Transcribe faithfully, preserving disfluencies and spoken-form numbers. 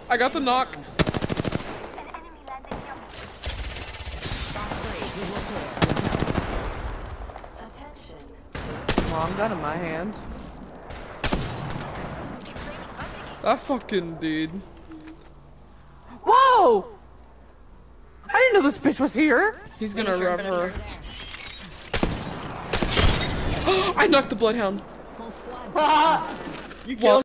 I got the knock. Long gun in my hand. That fucking dude. Whoa! I didn't know this bitch was here. He's gonna rub her. I knocked the Bloodhound. You killed